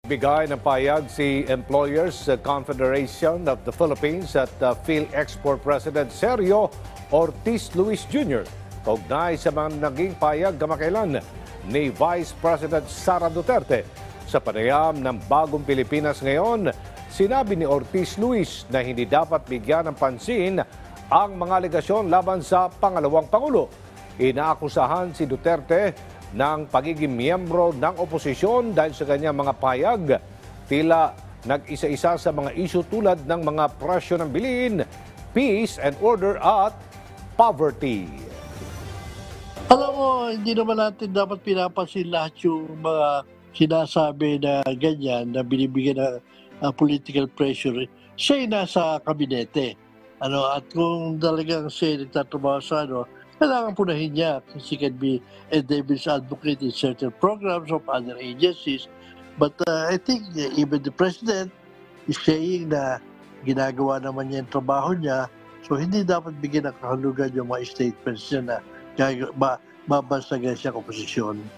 Bigay ng payag si Employers Confederation of the Philippines at PhilExport President Sergio Ortiz Luis Jr. kaugnay sa mga naging payag kamakailan ni Vice President Sara Duterte. Sa panayam ng Bagong Pilipinas ngayon, sinabi ni Ortiz Luis na hindi dapat bigyan ng pansin ang mga alegasyon laban sa pangalawang Pangulo. Inaakusahan si Duterte ng pagiging miyembro ng oposisyon dahil sa kanyang mga payag. Tila nag-isa-isa sa mga isyu tulad ng mga presyo ng bilihin, peace and order at poverty. Alam mo, hindi naman natin dapat pinapansin lahat yung mga sinasabi na ganyan, na binibigyan ng political pressure. Siya ay nasa kabinete. At kung talagang siya nagtatrabaho sa kailangan punahin niya kasi he can be a devil's advocate in certain programs of other agencies. But I think even the president is saying na ginagawa naman niya yung trabaho niya, so hindi dapat bigyan ng kahulugan yung mga statements niya na babansagan siya oposisyon.